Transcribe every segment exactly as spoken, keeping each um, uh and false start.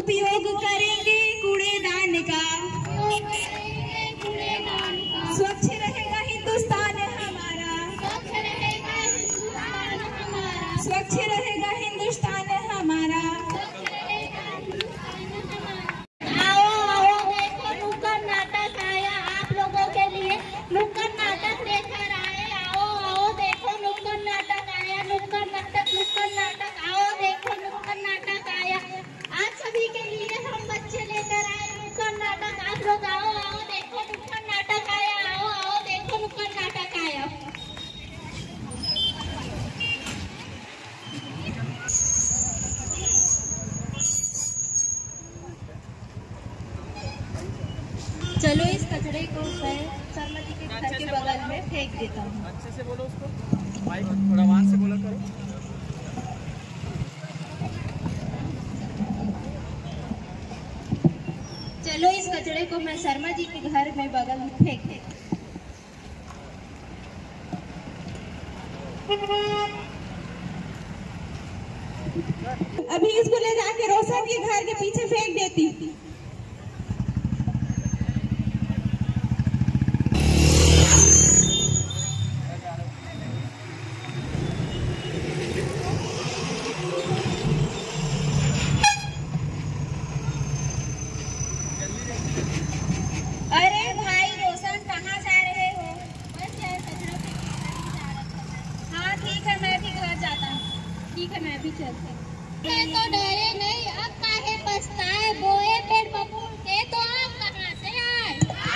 उपयोग करेंगे कूड़ेदान का, स्वच्छ रहेगा हिंदुस्तान हमारा, स्वच्छ रहेगा हिंदुस्तान हमारा। आओ आओ देखो नुक्कड़ नाटक आया आप लोगों के लिए, नुक्कड़ नाटक लेकर आए। आओ आओ देखो नुक्कड़ नाटक आया, नुक्कड़ नाटक नुक्कड़ नाटक आओ देखो नुक्कड़ नाटक आया। आज सभी के लिए हम बच्चे लेकर आए नुक्कड़ नाटक। आप लोग आओ आओ देखो नुक्कड़ नाटक आया, आओ आओ देखो नुक्कड़ नाटक आया। चलो इस कचरे को मैं शर्मा जी के घर के बगल में फेंक देता हूँ। अच्छे से बोलो उसको, माइक थोड़ा आवाज से बोला करो। चलो इस कचरे को मैं शर्मा जी के घर में बगल में फेंक देता हूँ। अभी इसको ले जाके रोशन के घर के पीछे फेंक देती। अरे भाई रोशन कहाँ जा रहे हो? हाँ ठीक है मैं भी घर जाता हूँ। ठीक है मैं भी चलता हूँ। तो डरे नहीं, अब काहे पछताए, बोए पेड़ बबूल के तो आप कहाँ से आए?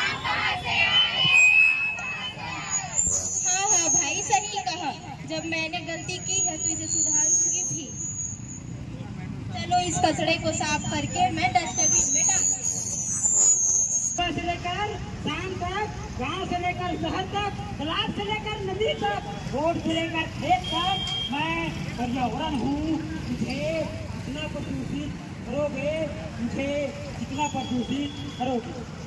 हाँ हाँ भाई सही कहा, जब मैंने गलती की है तो इसे सुधारूंगी भी। चलो इस कचरे को साफ करके मैं डस्टबिन में डाल। सुबह से लेकर शाम तक, गांव से लेकर शहर तक, तालाब से लेकर नदी तक, रोड से लेकर खेत तक, मैं पर्यावरण हूँ। मुझे जितना प्रदूषित करोगे, मुझे जितना प्रदूषित करोगे।